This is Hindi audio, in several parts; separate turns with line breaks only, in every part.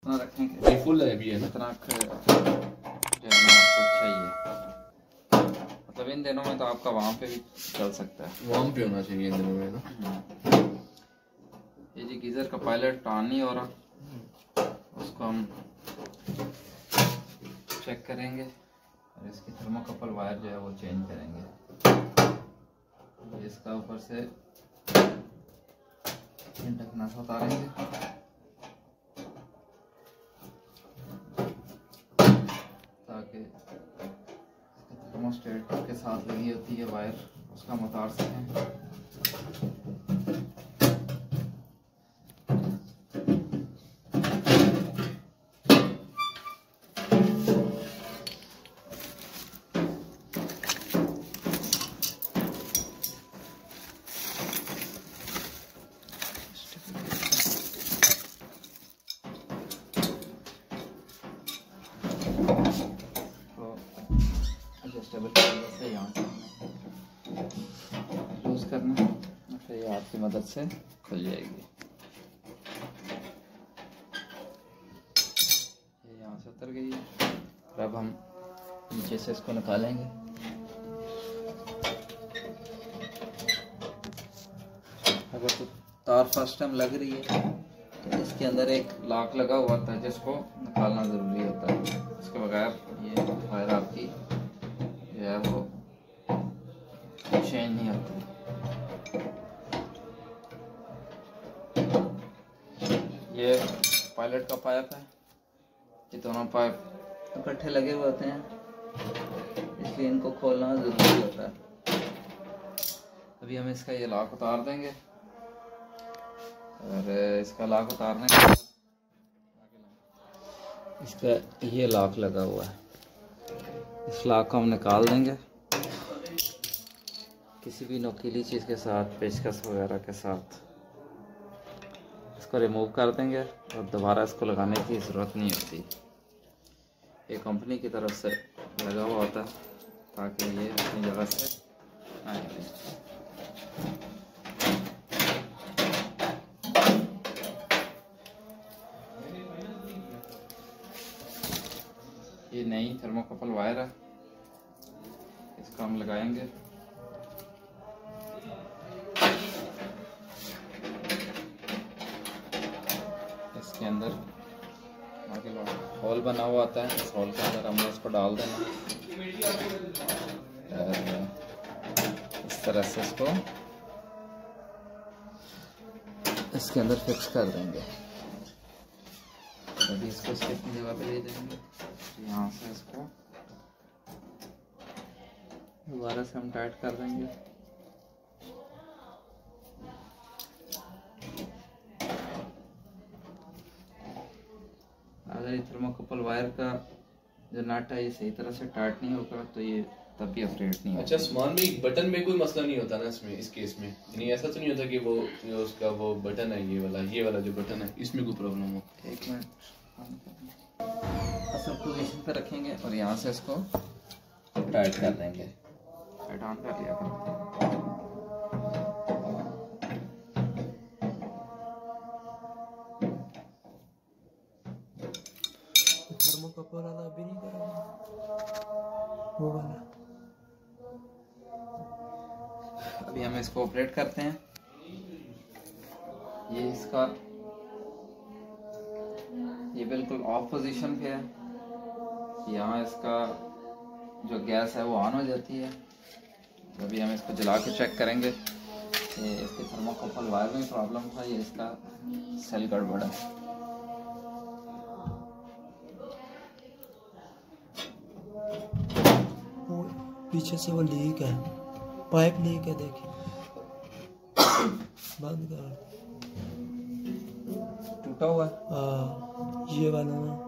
जितना रखेंगे
ये फुल है अभी है ना,
जितना जो है ना आपको चाहिए। मतलब इन दिनों में तो आपका वहाँ पे भी चल सकता है,
वहाँ पे होना चाहिए इन दिनों में ना।
ये जी गीज़र का पायलट ऑन नहीं हो रहा, उसको हम चेक करेंगे और इसकी थर्मोकपल वायर जो है वो चेंज करेंगे। इसका ऊपर से ढकना सा उतारेंगे ताकि थर्मोस्टेट के साथ लगी होती है वायर, उसका हम उतार सकें। एडजस्टेबल से यहाँ से लूज करना, फिर ये हाथ की मदद से खुल जाएगी। ये यहाँ से उतर गई है। अब हम नीचे से इसको निकालेंगे। अगर तो तार फर्स्ट टाइम लग रही है तो इसके अंदर एक लॉक लगा हुआ था जिसको निकालना ज़रूरी होता है, इसके बगैर ये वायर आपकी जो है वो चेंज नहीं होती। ये पायलट का पाइप है, ये दोनों पाइप इकट्ठे लगे हुए होते हैं, इसलिए इनको खोलना ज़रूरी होता है। अभी हम इसका ये लॉक उतार देंगे और इसका लॉक उतारने के बाद इसका ये लॉक लगा हुआ है, इस लॉक को हम निकाल देंगे किसी भी नोकीली चीज़ के साथ, पेचकस वगैरह के साथ इसको रिमूव कर देंगे और दोबारा इसको लगाने की ज़रूरत नहीं होती। ये कंपनी की तरफ से लगा हुआ होता है ताकि ये अपनी जगह से आएंगे। ये नई थर्मोकपल वायर है, इसको हम लगाएंगे। इसके अंदर आगे होल बना हुआ आता है, इस होल के अंदर हमने इसको डाल देना और इस तरह से इसको इसके अंदर फिक्स कर देंगे। अभी इसको इसके अपनी जगह पे ले जाएंगे, यहाँ से इसको दोबारा से हम टाइट कर देंगे। अगर ये थर्मोकपल वायर का जो नट है ये सही तरह से टाइट नहीं होगा तो ये तब भी ऑपरेट नहीं होगा।
अच्छा, सामान में एक बटन में कोई मसला नहीं होता ना इसमें, इस केस में यानी ऐसा तो नहीं होता कि वो जो उसका वो बटन है ये वाला जो बटन है इसमें कोई प्रॉब्लम हो?
एक मिनट, असल पोजीशन पे रखेंगे और यहाँ से इसको टाइट कर देंगे। टाइट ऑन कर लिया था।
थर्मोकपल वाला अभी नहीं करेंगे, वो वाला।
अभी हम इसको ऑपरेट करते हैं। ये इसका ये बिल्कुल ऑफ पोजीशन पे है, यहाँ इसका जो गैस है वो ऑन हो जाती है। अभी हम इसको जला के चेक करेंगे। ये इसके थर्मोकपल वायर में प्रॉब्लम था, ये इसका सेल गड़बड़ है।
वो पीछे से वो लीक है, पाइप लीक है, देखिए। बंद कर,
टूटा हुआ है।
हाँ, ये वाला ना।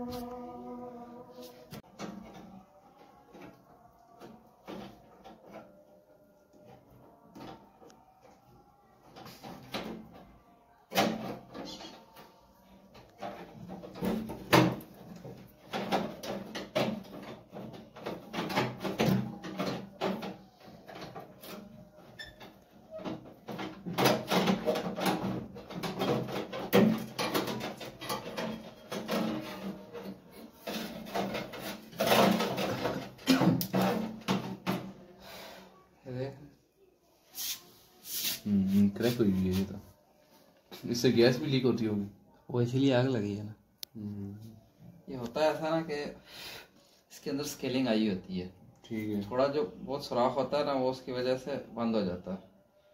क्रैक हुई हुई है ये तो, इससे गैस भी लीक होती होगी।
वो इसलिए आग लगी है ना।
हम्म,
ये होता है ऐसा ना कि इसके अंदर स्केलिंग आई होती है,
ठीक है।
थोड़ा जो बहुत सुराख होता है ना वो उसकी वजह से बंद हो जाता है।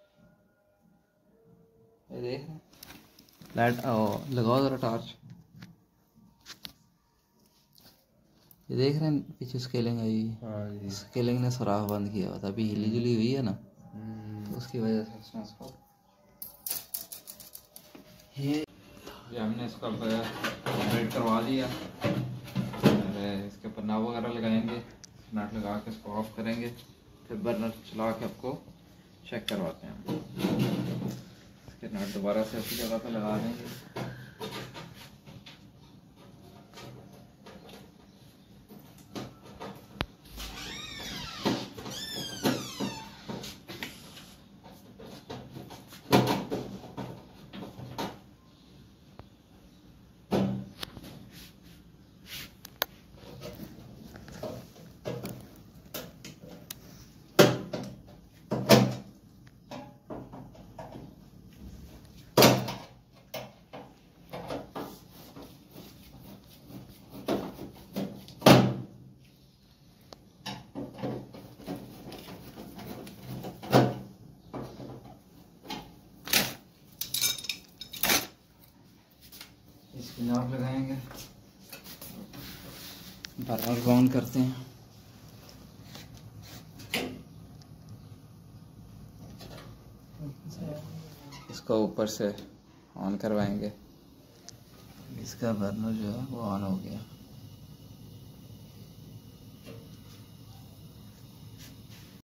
ये देख लाइट लगाओ जरा टॉर्च। ये देख रहे हैं पीछे स्केलिंग आई हुई है।
हाँ जी।
स्केलिंग ने सुराख बंद किया हुआ था, अभी हिली जुली हुई है ना
हम्म,
उसकी वजह से उसने इसको ये हमने इसको अपग्रेड करवा दिया। और इसके ऊपर नाव वगैरह लगाएंगे, नट लगा के इसको ऑफ करेंगे, फिर बर्नर चला के आपको चेक करवाते हैं। इसके नट दोबारा से उसी जगह पे लगा देंगे। इसकी नाप लगाएंगे, बर्नर को ऑन करते हैं। इसको ऊपर से ऑन करवाएंगे, इसका बर्नर जो है वो ऑन हो गया।